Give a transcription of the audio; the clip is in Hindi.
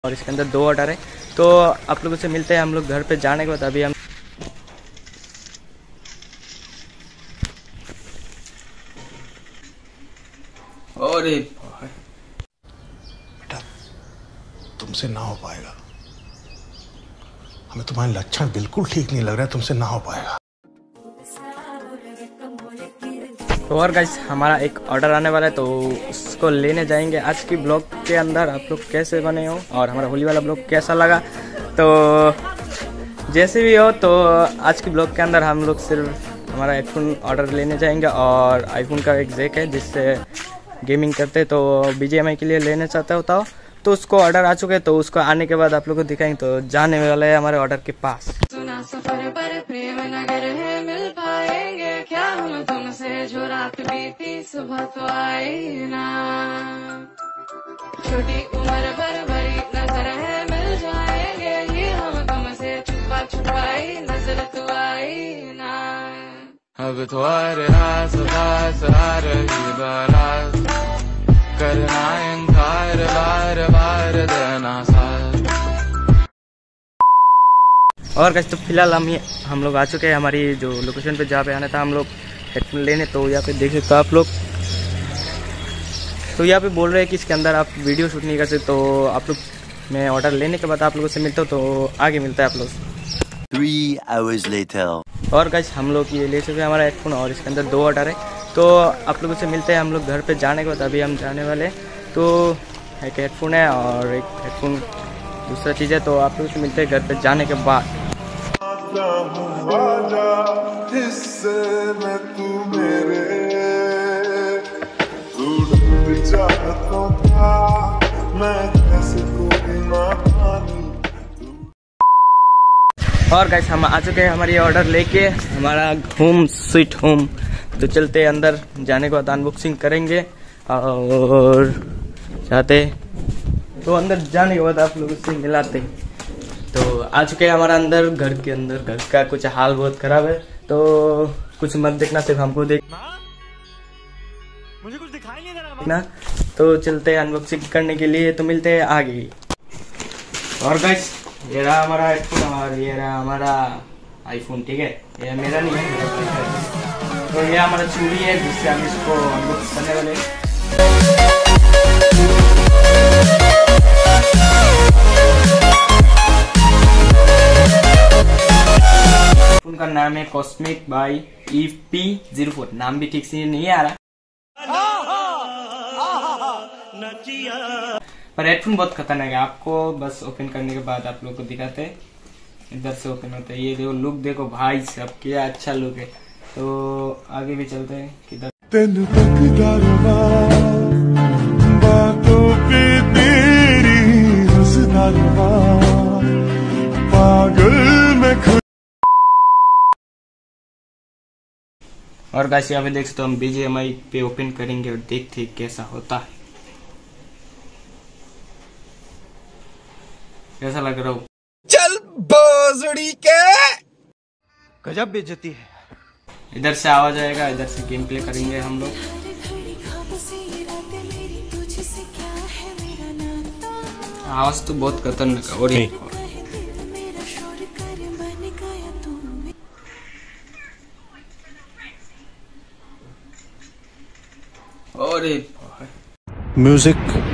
और इसके अंदर 2 ऑर्डर है। तो आप लोगों से मिलते हैं हम लोग घर पे जाने के बाद। अभी हम अरे बेटा तुमसे ना हो पाएगा, हमें तुम्हारे लक्षण बिल्कुल ठीक नहीं लग रहा है, तुमसे ना हो पाएगा। तो और गाइस हमारा एक ऑर्डर आने वाला है तो उसको लेने जाएंगे। आज की ब्लॉग के अंदर आप लोग कैसे बने हो और हमारा होली वाला ब्लॉग कैसा लगा, तो जैसे भी हो, तो आज की ब्लॉग के अंदर हम लोग सिर्फ हमारा आईफोन ऑर्डर लेने जाएंगे। और आईफोन का एक जैक है जिससे गेमिंग करते, तो BGMI के लिए लेने चाहते होता हो तो उसको ऑर्डर आ चुके हैं। तो उसको आने के बाद आप लोग को दिखाएंगे। तो जाने वाले हैं हमारे ऑर्डर के पास। सुना सफर पर प्रेम नगर है, मिल पाएंगे क्या हम तुमसे, जो रात बीती सुबह तो आई ना। छोटी उम्र पर बड़ी नजर है, मिल जाएंगे ये हम तुमसे, छुपा छुपाई नजर तो आई ना। अब तो आ रही बारात, करना इनकार बार बार देना साथ। और गाइस तो फिलहाल हम लोग आ चुके हैं हमारी जो लोकेशन पे जहाँ पे आना था हम लोग हेडफोन लेने। तो यहाँ पे देख सकते हो आप लोग, तो यहाँ पे बोल रहे हैं कि इसके अंदर आप वीडियो शूट नहीं कर सकते। तो आप लोग मैं ऑर्डर लेने के बाद आप लोगों से मिलता हूँ, तो आगे मिलता है आप लोग। 3 hours later. और गाइस हम लोग ये ले चुके हैं हमारा हेडफोन और इसके अंदर 2 ऑर्डर है। तो आप लोगों से मिलते हैं हम लोग घर पे जाने के बाद। अभी हम जाने वाले हैं। तो एक हेडफोन है और एक हेडफोन दूसरा चीज़ है। तो आप लोगों से मिलते हैं घर पे जाने के बाद। और गाइस हम आ चुके हैं हमारी ऑर्डर लेके, हमारा होम स्वीट होम। तो चलते अंदर, जाने के बाद अनबॉक्सिंग करेंगे और चाहते तो अंदर जाने के बाद आप लोगों से मिलाते। तो आ चुके हैं हमारा अंदर, घर के अंदर। घर का कुछ हाल बहुत खराब है, तो कुछ मत देखना, सिर्फ हमको देखना। मुझे कुछ दिखाई नहीं दे रहा। तो चलते हैं अनबॉक्सिंग करने के लिए, तो मिलते हैं आगे। और गाइस ये रहा हमारा आईफोन और ये रहा हमारा आईफोन, ठीक है। ये मेरा नहीं है, मेरा फ्रेंड है। तो ये हमारा चूड़ी है जिससे हम इसको अनबॉक्स करने वाले हैं। उनका नाम है कॉस्मिक बाई EP04। नाम भी ठीक से नहीं आ रहा, पर हेडफोन बहुत खतरनाक है। आपको बस ओपन करने के बाद आप लोग को दिखाते हैं। इधर से ओपन होता है, ये देखो लुक देखो भाई साहब, क्या अच्छा लुक है। तो आगे भी चलते हैं किधर। और गाइस यहाँ पे देख सकते हो हम BGMI पे ओपन करेंगे और देखते हैं कैसा होता है, कैसा लग रहा हूँ। चल बोजड़ी के गजब बेइज्जती है। इधर से आवाज आएगा, इधर से गेम प्ले करेंगे हम लोग। आवाज तो बहुत खतरनाक है। और म्यूजिक